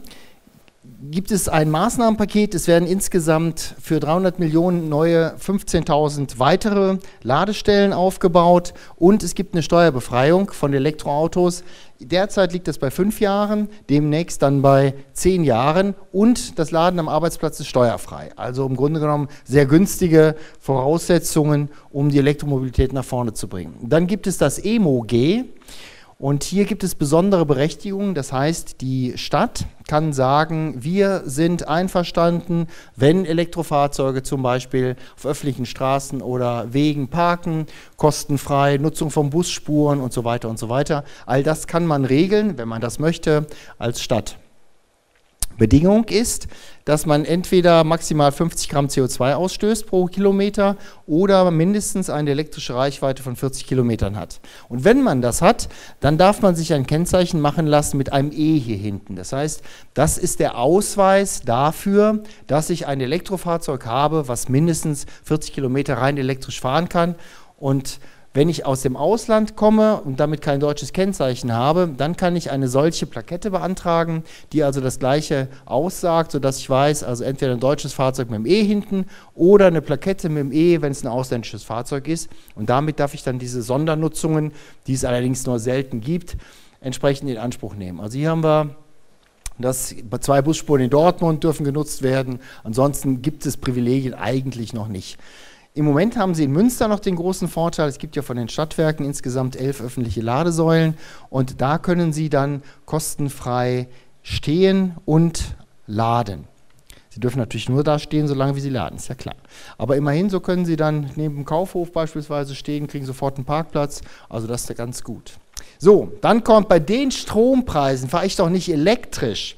gibt es ein Maßnahmenpaket. Es werden insgesamt für 300 Millionen neue 15.000 weitere Ladestellen aufgebaut und es gibt eine Steuerbefreiung von Elektroautos. Derzeit liegt das bei 5 Jahren, demnächst dann bei 10 Jahren und das Laden am Arbeitsplatz ist steuerfrei. Also im Grunde genommen sehr günstige Voraussetzungen, um die Elektromobilität nach vorne zu bringen. Dann gibt es das EMO-G. Und hier gibt es besondere Berechtigungen, das heißt, die Stadt kann sagen, wir sind einverstanden, wenn Elektrofahrzeuge zum Beispiel auf öffentlichen Straßen oder Wegen parken, kostenfrei, Nutzung von Busspuren und so weiter und so weiter. All das kann man regeln, wenn man das möchte, als Stadt. Bedingung ist, dass man entweder maximal 50 Gramm CO2 ausstößt pro Kilometer oder mindestens eine elektrische Reichweite von 40 Kilometern hat. Und wenn man das hat, dann darf man sich ein Kennzeichen machen lassen mit einem E hier hinten. Das heißt, das ist der Ausweis dafür, dass ich ein Elektrofahrzeug habe, was mindestens 40 Kilometer rein elektrisch fahren kann. Und wenn ich aus dem Ausland komme und damit kein deutsches Kennzeichen habe, dann kann ich eine solche Plakette beantragen, die also das Gleiche aussagt, sodass ich weiß, also entweder ein deutsches Fahrzeug mit dem E hinten oder eine Plakette mit dem E, wenn es ein ausländisches Fahrzeug ist. Und damit darf ich dann diese Sondernutzungen, die es allerdings nur selten gibt, entsprechend in Anspruch nehmen. Also hier haben wir das, 2 Busspuren in Dortmund dürfen genutzt werden, ansonsten gibt es Privilegien eigentlich noch nicht. Im Moment haben Sie in Münster noch den großen Vorteil, es gibt ja von den Stadtwerken insgesamt 11 öffentliche Ladesäulen und da können Sie dann kostenfrei stehen und laden. Sie dürfen natürlich nur da stehen, solange wie Sie laden, ist ja klar. Aber immerhin, so können Sie dann neben dem Kaufhof beispielsweise stehen, kriegen sofort einen Parkplatz, also das ist ja ganz gut. So, dann kommt bei den Strompreisen, fahre ich doch nicht elektrisch.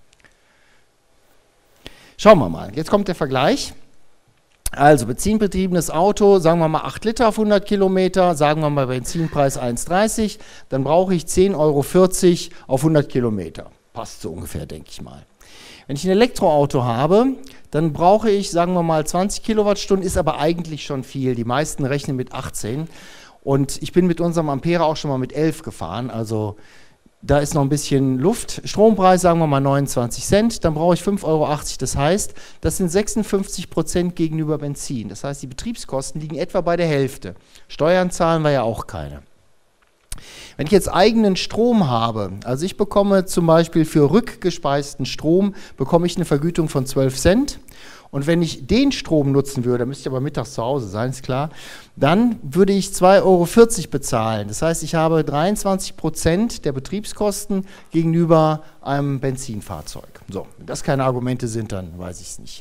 Schauen wir mal, jetzt kommt der Vergleich. Also benzinbetriebenes Auto, sagen wir mal 8 Liter auf 100 Kilometer, sagen wir mal Benzinpreis 1,30, dann brauche ich 10,40 € auf 100 Kilometer. Passt so ungefähr, denke ich mal. Wenn ich ein Elektroauto habe, dann brauche ich, sagen wir mal 20 Kilowattstunden, ist aber eigentlich schon viel. Die meisten rechnen mit 18 und ich bin mit unserem Ampere auch schon mal mit 11 gefahren, also da ist noch ein bisschen Luft. Strompreis, sagen wir mal 29 Cent, dann brauche ich 5,80 €. Das heißt, das sind 56% gegenüber Benzin. Das heißt, die Betriebskosten liegen etwa bei der Hälfte. Steuern zahlen wir ja auch keine. Wenn ich jetzt eigenen Strom habe, also ich bekomme zum Beispiel für rückgespeisten Strom, bekomme ich eine Vergütung von 12 Cent. Und wenn ich den Strom nutzen würde, müsste ich aber mittags zu Hause sein, ist klar, dann würde ich 2,40 € bezahlen. Das heißt, ich habe 23% der Betriebskosten gegenüber einem Benzinfahrzeug. So, wenn das keine Argumente sind, dann weiß ich es nicht.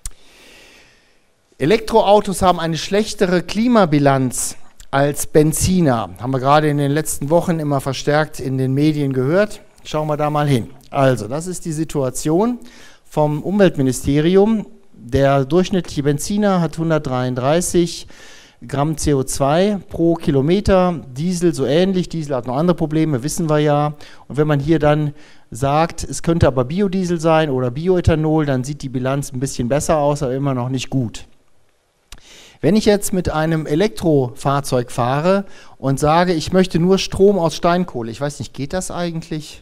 Elektroautos haben eine schlechtere Klimabilanz als Benziner. Haben wir gerade in den letzten Wochen immer verstärkt in den Medien gehört. Schauen wir da mal hin. Also, das ist die Situation vom Umweltministerium. Der durchschnittliche Benziner hat 133 Gramm CO2 pro Kilometer, Diesel so ähnlich, Diesel hat noch andere Probleme, wissen wir ja. Und wenn man hier dann sagt, es könnte aber Biodiesel sein oder Bioethanol, dann sieht die Bilanz ein bisschen besser aus, aber immer noch nicht gut. Wenn ich jetzt mit einem Elektrofahrzeug fahre und sage, ich möchte nur Strom aus Steinkohle, ich weiß nicht, geht das eigentlich?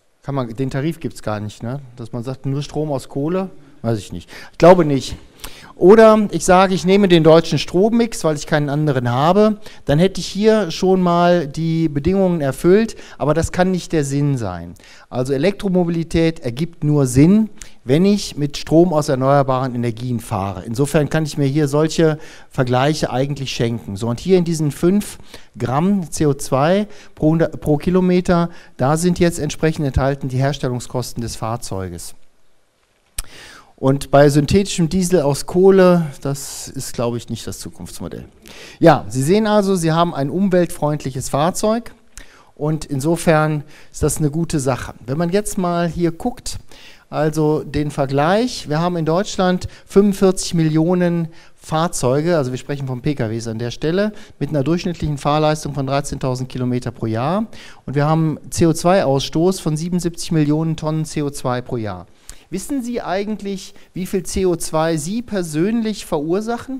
Den Tarif gibt es gar nicht, ne? Dass man sagt, nur Strom aus Kohle? Weiß ich nicht. Ich glaube nicht. Oder ich sage, ich nehme den deutschen Strommix, weil ich keinen anderen habe. Dann hätte ich hier schon mal die Bedingungen erfüllt, aber das kann nicht der Sinn sein. Also Elektromobilität ergibt nur Sinn, wenn ich mit Strom aus erneuerbaren Energien fahre. Insofern kann ich mir hier solche Vergleiche eigentlich schenken. So, und hier in diesen 5 Gramm CO2 pro Kilometer, da sind jetzt entsprechend enthalten die Herstellungskosten des Fahrzeuges. Und bei synthetischem Diesel aus Kohle, das ist, glaube ich, nicht das Zukunftsmodell. Ja, Sie sehen also, Sie haben ein umweltfreundliches Fahrzeug und insofern ist das eine gute Sache. Wenn man jetzt mal hier guckt, also den Vergleich, wir haben in Deutschland 45 Millionen Fahrzeuge, also wir sprechen von PKWs an der Stelle, mit einer durchschnittlichen Fahrleistung von 13.000 Kilometer pro Jahr und wir haben CO2-Ausstoß von 77 Millionen Tonnen CO2 pro Jahr. Wissen Sie eigentlich, wie viel CO2 Sie persönlich verursachen?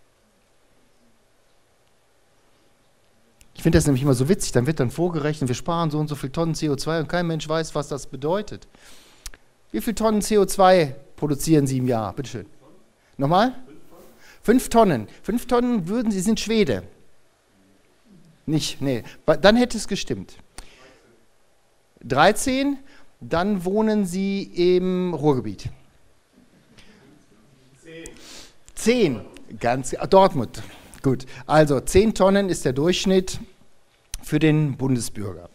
Ich finde das nämlich immer so witzig, dann wird dann vorgerechnet, wir sparen so und so viel Tonnen CO2 und kein Mensch weiß, was das bedeutet. Wie viele Tonnen CO2 produzieren Sie im Jahr? Bitte schön. Nochmal? 5 Tonnen. 5 Tonnen würden Sie, sind Schwede. Nicht, nee. Dann hätte es gestimmt. 13. Dann wohnen Sie im Ruhrgebiet. 10. Ganz, Dortmund. Gut. Also 10 Tonnen ist der Durchschnitt für den Bundesbürger.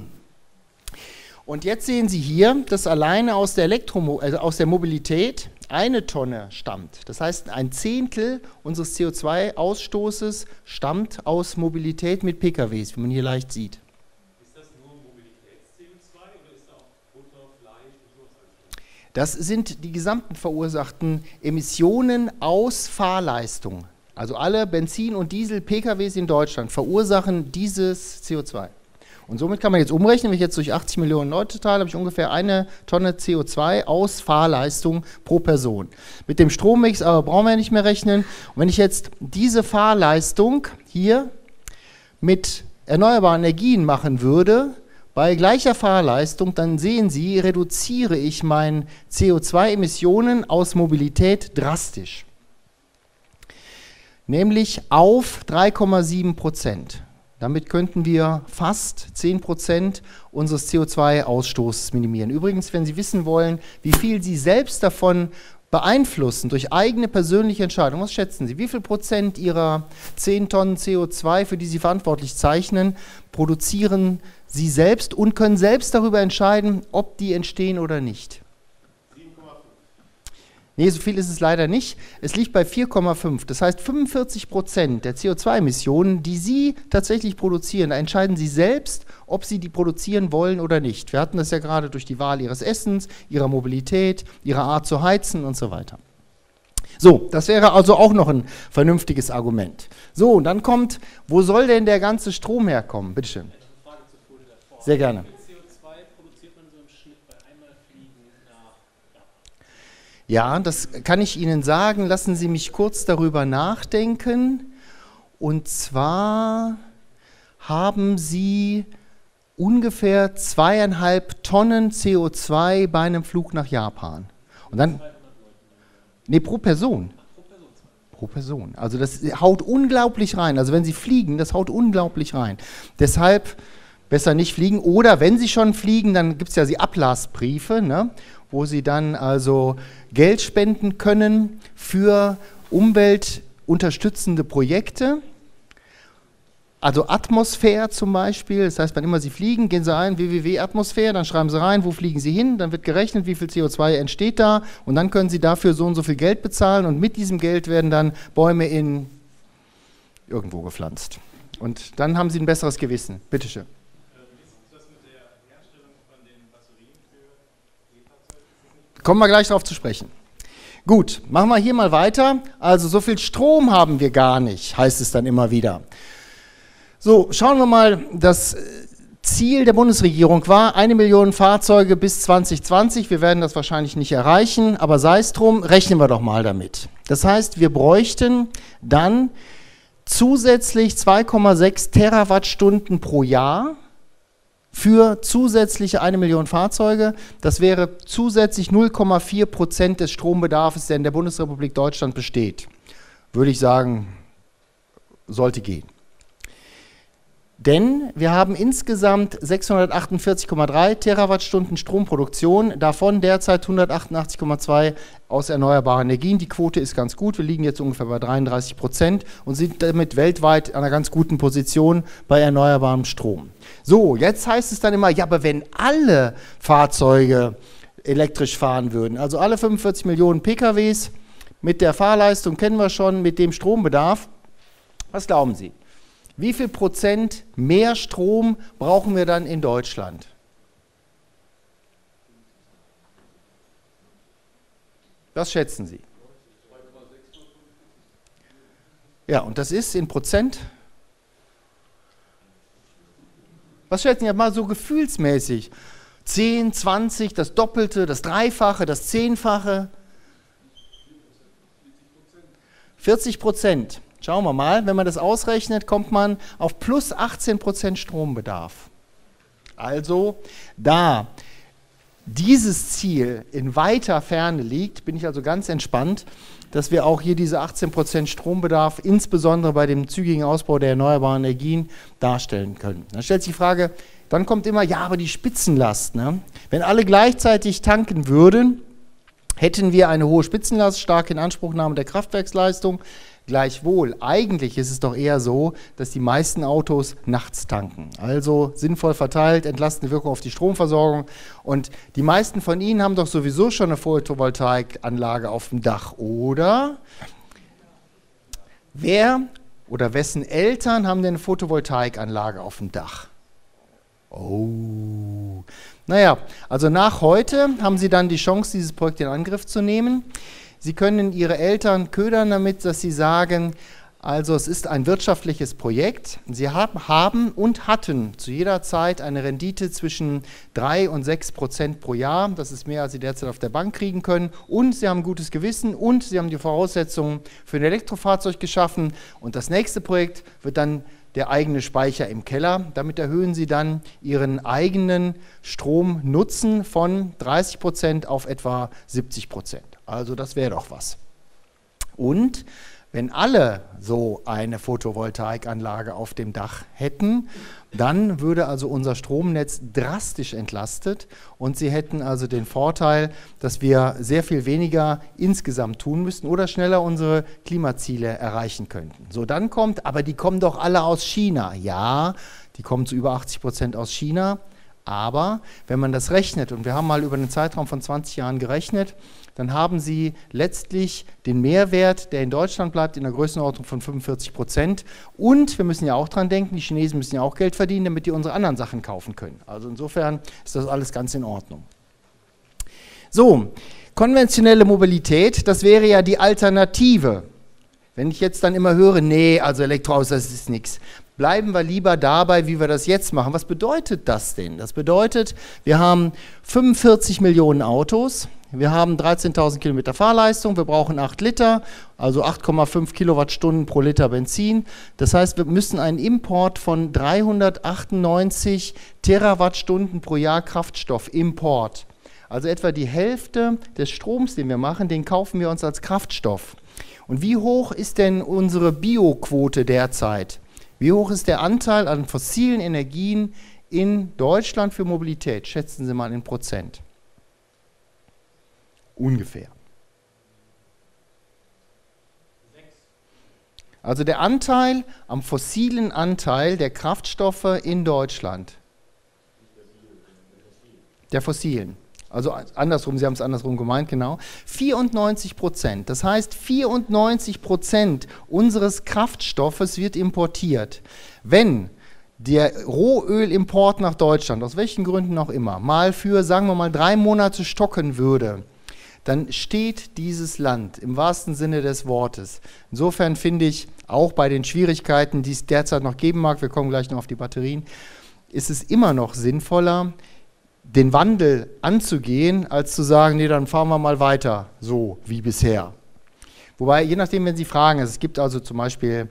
Und jetzt sehen Sie hier, dass alleine aus der aus der Mobilität 1 Tonne stammt. Das heißt, ein Zehntel unseres CO2-Ausstoßes stammt aus Mobilität mit PKWs, wie man hier leicht sieht. Ist das nur Mobilitäts-CO2 oder ist da auch Butter, Fleisch und sowas alles drin? Das sind die gesamten verursachten Emissionen aus Fahrleistung. Also alle Benzin- und Diesel-PKWs in Deutschland verursachen dieses CO2. Und somit kann man jetzt umrechnen, wenn ich jetzt durch 80 Millionen Leute teile, habe ich ungefähr 1 Tonne CO2 aus Fahrleistung pro Person. Mit dem Strommix aber brauchen wir ja nicht mehr rechnen. Und wenn ich jetzt diese Fahrleistung hier mit erneuerbaren Energien machen würde, bei gleicher Fahrleistung, dann sehen Sie, reduziere ich meine CO2-Emissionen aus Mobilität drastisch. Nämlich auf 3,7%. Damit könnten wir fast 10% unseres CO2-Ausstoßes minimieren. Übrigens, wenn Sie wissen wollen, wie viel Sie selbst davon beeinflussen durch eigene persönliche Entscheidungen, was schätzen Sie? Wie viel Prozent Ihrer 10 Tonnen CO2, für die Sie verantwortlich zeichnen, produzieren Sie selbst und können selbst darüber entscheiden, ob die entstehen oder nicht? Nee, so viel ist es leider nicht. Es liegt bei 4,5. Das heißt, 45% der CO2-Emissionen, die Sie tatsächlich produzieren, da entscheiden Sie selbst, ob Sie die produzieren wollen oder nicht. Wir hatten das ja gerade durch die Wahl Ihres Essens, Ihrer Mobilität, Ihrer Art zu heizen und so weiter. So, das wäre also auch noch ein vernünftiges Argument. So, und dann kommt, wo soll denn der ganze Strom herkommen? Bitte schön. Eine Frage zur Folie davor. Sehr gerne. Wie viel CO2 produziert man so im Schnitt bei einmal Fliegen nach Japan? Ja, das kann ich Ihnen sagen. Lassen Sie mich kurz darüber nachdenken. Und zwar haben Sie ungefähr 2,5 Tonnen CO2 bei einem Flug nach Japan. Und dann, nee, pro Person. Pro Person. Also das haut unglaublich rein. Also wenn Sie fliegen, das haut unglaublich rein. Deshalb besser nicht fliegen. Oder wenn Sie schon fliegen, dann gibt es ja die Ablassbriefe, ne, wo Sie dann also Geld spenden können für umweltunterstützende Projekte. Also Atmosphäre zum Beispiel, das heißt, wann immer Sie fliegen, gehen Sie ein, www.atmosphäre, dann schreiben Sie rein, wo fliegen Sie hin, dann wird gerechnet, wie viel CO2 entsteht da und dann können Sie dafür so und so viel Geld bezahlen und mit diesem Geld werden dann Bäume in irgendwo gepflanzt. Und dann haben Sie ein besseres Gewissen. Bitte schön. Wie ist das mit der Herstellung von den Batterien für E-Fahrzeuge? Kommen wir gleich darauf zu sprechen. Gut, machen wir hier mal weiter. Also so viel Strom haben wir gar nicht, heißt es dann immer wieder. So, schauen wir mal, das Ziel der Bundesregierung war 1 Million Fahrzeuge bis 2020. Wir werden das wahrscheinlich nicht erreichen, aber sei es drum, rechnen wir doch mal damit. Das heißt, wir bräuchten dann zusätzlich 2,6 Terawattstunden pro Jahr für zusätzliche 1 Million Fahrzeuge. Das wäre zusätzlich 0,4% des Strombedarfs, der in der Bundesrepublik Deutschland besteht. Würde ich sagen, sollte gehen. Denn wir haben insgesamt 648,3 Terawattstunden Stromproduktion, davon derzeit 188,2 aus erneuerbaren Energien. Die Quote ist ganz gut, wir liegen jetzt ungefähr bei 33% und sind damit weltweit an einer ganz guten Position bei erneuerbarem Strom. So, jetzt heißt es dann immer, ja, aber wenn alle Fahrzeuge elektrisch fahren würden, also alle 45 Millionen PKWs mit der Fahrleistung kennen wir schon, mit dem Strombedarf, was glauben Sie? Wie viel Prozent mehr Strom brauchen wir dann in Deutschland? Was schätzen Sie? Ja, und das ist in Prozent? Was schätzen Sie mal so gefühlsmäßig? 10, 20, das Doppelte, das Dreifache, das Zehnfache? 40%. Schauen wir mal, wenn man das ausrechnet, kommt man auf plus 18% Strombedarf. Also, da dieses Ziel in weiter Ferne liegt, bin ich also ganz entspannt, dass wir auch hier diese 18% Strombedarf, insbesondere bei dem zügigen Ausbau der erneuerbaren Energien, darstellen können. Dann stellt sich die Frage, dann kommt immer, ja, aber die Spitzenlast, ne? Wenn alle gleichzeitig tanken würden, hätten wir eine hohe Spitzenlast, starke Inanspruchnahme der Kraftwerksleistung. Gleichwohl, eigentlich ist es doch eher so, dass die meisten Autos nachts tanken. Also sinnvoll verteilt, entlastende Wirkung auf die Stromversorgung. Und die meisten von Ihnen haben doch sowieso schon eine Photovoltaikanlage auf dem Dach, oder? Wer oder wessen Eltern haben denn eine Photovoltaikanlage auf dem Dach? Oh, naja, also nach heute haben Sie dann die Chance, dieses Projekt in Angriff zu nehmen. Sie können Ihre Eltern ködern damit, dass Sie sagen, also es ist ein wirtschaftliches Projekt. Sie haben und hatten zu jeder Zeit eine Rendite zwischen 3 und 6% pro Jahr. Das ist mehr, als Sie derzeit auf der Bank kriegen können. Und Sie haben ein gutes Gewissen und Sie haben die Voraussetzungen für ein Elektrofahrzeug geschaffen. Und das nächste Projekt wird dann der eigene Speicher im Keller. Damit erhöhen Sie dann Ihren eigenen Stromnutzen von 30% auf etwa 70%. Also das wäre doch was. Und wenn alle so eine Photovoltaikanlage auf dem Dach hätten, dann würde also unser Stromnetz drastisch entlastet und Sie hätten also den Vorteil, dass wir sehr viel weniger insgesamt tun müssten oder schneller unsere Klimaziele erreichen könnten. So, dann kommt, aber die kommen doch alle aus China. Ja, die kommen zu über 80% aus China, aber wenn man das rechnet, und wir haben mal über einen Zeitraum von 20 Jahren gerechnet, dann haben Sie letztlich den Mehrwert, der in Deutschland bleibt, in der Größenordnung von 45%. Und wir müssen ja auch dran denken, die Chinesen müssen ja auch Geld verdienen, damit die unsere anderen Sachen kaufen können. Also insofern ist das alles ganz in Ordnung. So, konventionelle Mobilität, das wäre ja die Alternative. Wenn ich jetzt dann immer höre, nee, also Elektroautos, das ist nichts. Bleiben wir lieber dabei, wie wir das jetzt machen. Was bedeutet das denn? Das bedeutet, wir haben 45 Millionen Autos, wir haben 13.000 Kilometer Fahrleistung, wir brauchen 8 Liter, also 8,5 Kilowattstunden pro Liter Benzin. Das heißt, wir müssen einen Import von 398 Terawattstunden pro Jahr Kraftstoffimport. Also etwa die Hälfte des Stroms, den wir machen, den kaufen wir uns als Kraftstoff. Und wie hoch ist denn unsere Bioquote derzeit? Wie hoch ist der Anteil an fossilen Energien in Deutschland für Mobilität? Schätzen Sie mal in Prozent. Ungefähr. 6. Also der Anteil am fossilen Anteil der Kraftstoffe in Deutschland. Der fossilen. Also andersrum, Sie haben es andersrum gemeint, genau. 94%. Das heißt, 94% unseres Kraftstoffes wird importiert. Wenn der Rohölimport nach Deutschland, aus welchen Gründen auch immer, mal für, sagen wir mal, 3 Monate stocken würde, dann steht dieses Land im wahrsten Sinne des Wortes. Insofern finde ich, auch bei den Schwierigkeiten, die es derzeit noch geben mag, wir kommen gleich noch auf die Batterien, ist es immer noch sinnvoller, den Wandel anzugehen, als zu sagen, nee, dann fahren wir mal weiter, so wie bisher. Wobei, je nachdem, wenn Sie fragen, es gibt also zum Beispiel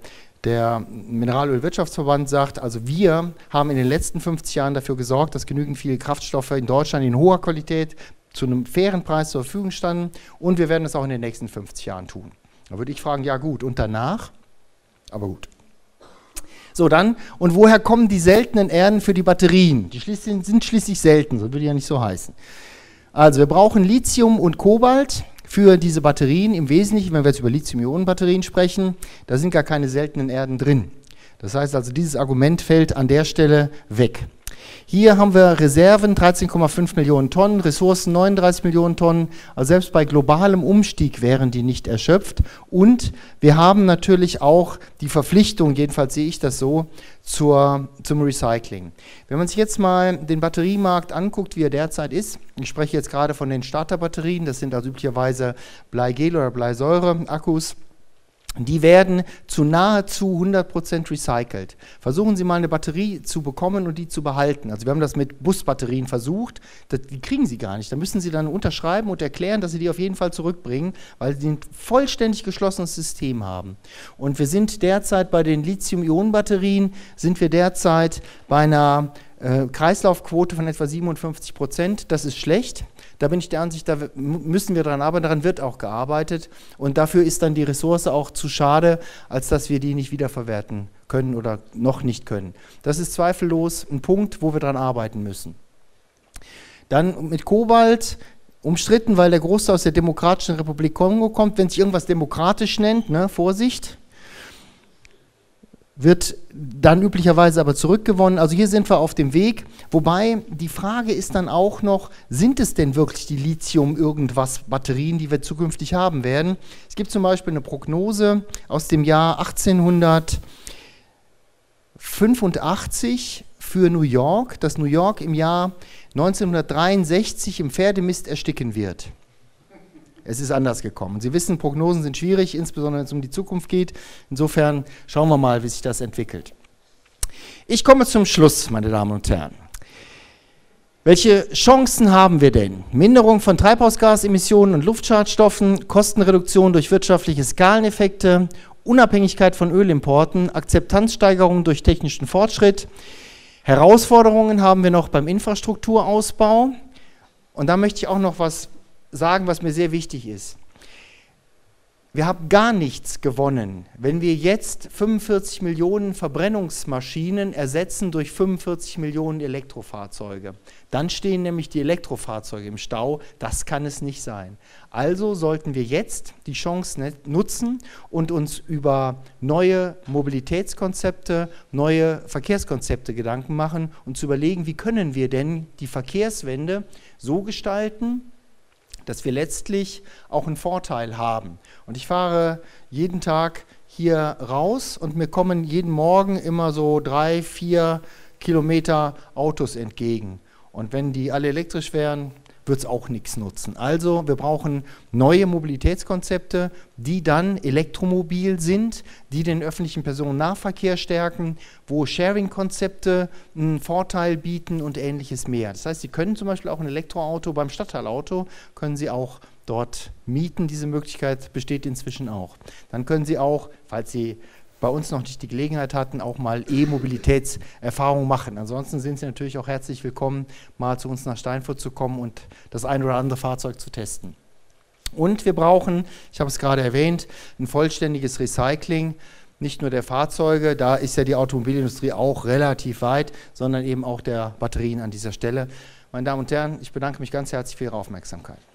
Der Mineralölwirtschaftsverband sagt, also wir haben in den letzten 50 Jahren dafür gesorgt, dass genügend viele Kraftstoffe in Deutschland in hoher Qualität zu einem fairen Preis zur Verfügung standen und wir werden das auch in den nächsten 50 Jahren tun. Da würde ich fragen, ja gut, und danach? Aber gut. So, dann, und woher kommen die seltenen Erden für die Batterien? Die sind schließlich selten, so würde ja nicht so heißen. Also wir brauchen Lithium und Kobalt für diese Batterien. Im Wesentlichen, wenn wir jetzt über Lithium-Ionen-Batterien sprechen, da sind gar keine seltenen Erden drin. Das heißt also, dieses Argument fällt an der Stelle weg. Hier haben wir Reserven, 13,5 Millionen Tonnen, Ressourcen 39 Millionen Tonnen. Also selbst bei globalem Umstieg wären die nicht erschöpft. Und wir haben natürlich auch die Verpflichtung, jedenfalls sehe ich das so, zum Recycling. Wenn man sich jetzt mal den Batteriemarkt anguckt, wie er derzeit ist, ich spreche jetzt gerade von den Starterbatterien, das sind also üblicherweise Bleigel- oder Bleisäure-Akkus, die werden zu nahezu 100% recycelt. Versuchen Sie mal eine Batterie zu bekommen und die zu behalten. Also wir haben das mit Busbatterien versucht, die kriegen Sie gar nicht. Da müssen Sie dann unterschreiben und erklären, dass Sie die auf jeden Fall zurückbringen, weil Sie ein vollständig geschlossenes System haben. Und wir sind derzeit bei den Lithium-Ionen-Batterien, sind wir derzeit bei einer Kreislaufquote von etwa 57%. Das ist schlecht. Da bin ich der Ansicht, da müssen wir dran arbeiten, daran wird auch gearbeitet und dafür ist dann die Ressource auch zu schade, als dass wir die nicht wiederverwerten können oder noch nicht können. Das ist zweifellos ein Punkt, wo wir dran arbeiten müssen. Dann mit Kobalt, umstritten, weil der Großteil aus der Demokratischen Republik Kongo kommt, wenn sich irgendwas demokratisch nennt, ne, Vorsicht, wird dann üblicherweise aber zurückgewonnen. Also hier sind wir auf dem Weg, wobei die Frage ist dann auch noch, sind es denn wirklich die Lithium-Irgendwas-Batterien, die wir zukünftig haben werden? Es gibt zum Beispiel eine Prognose aus dem Jahr 1885 für New York, dass New York im Jahr 1963 im Pferdemist ersticken wird. Es ist anders gekommen. Sie wissen, Prognosen sind schwierig, insbesondere wenn es um die Zukunft geht. Insofern schauen wir mal, wie sich das entwickelt. Ich komme zum Schluss, meine Damen und Herren. Welche Chancen haben wir denn? Minderung von Treibhausgasemissionen und Luftschadstoffen, Kostenreduktion durch wirtschaftliche Skaleneffekte, Unabhängigkeit von Ölimporten, Akzeptanzsteigerung durch technischen Fortschritt. Herausforderungen haben wir noch beim Infrastrukturausbau. Und da möchte ich auch noch was sagen, was mir sehr wichtig ist. Wir haben gar nichts gewonnen, wenn wir jetzt 45 Millionen Verbrennungsmaschinen ersetzen durch 45 Millionen Elektrofahrzeuge. Dann stehen nämlich die Elektrofahrzeuge im Stau. Das kann es nicht sein. Also sollten wir jetzt die Chance nutzen und uns über neue Mobilitätskonzepte, neue Verkehrskonzepte Gedanken machen und zu überlegen, wie können wir denn die Verkehrswende so gestalten, dass wir letztlich auch einen Vorteil haben. Und ich fahre jeden Tag hier raus und mir kommen jeden Morgen immer so 3-4 Kilometer Autos entgegen. Und wenn die alle elektrisch wären, wird es auch nichts nutzen. Also wir brauchen neue Mobilitätskonzepte, die dann elektromobil sind, die den öffentlichen Personennahverkehr stärken, wo Sharing-Konzepte einen Vorteil bieten und ähnliches mehr. Das heißt, Sie können zum Beispiel auch ein Elektroauto beim Stadtteilauto, können Sie auch dort mieten. Diese Möglichkeit besteht inzwischen auch. Dann können Sie auch, falls Sie bei uns noch nicht die Gelegenheit hatten, auch mal E-Mobilitätserfahrungen machen. Ansonsten sind Sie natürlich auch herzlich willkommen, mal zu uns nach Steinfurt zu kommen und das ein oder andere Fahrzeug zu testen. Und wir brauchen, ich habe es gerade erwähnt, ein vollständiges Recycling, nicht nur der Fahrzeuge, da ist ja die Automobilindustrie auch relativ weit, sondern eben auch der Batterien an dieser Stelle. Meine Damen und Herren, ich bedanke mich ganz herzlich für Ihre Aufmerksamkeit.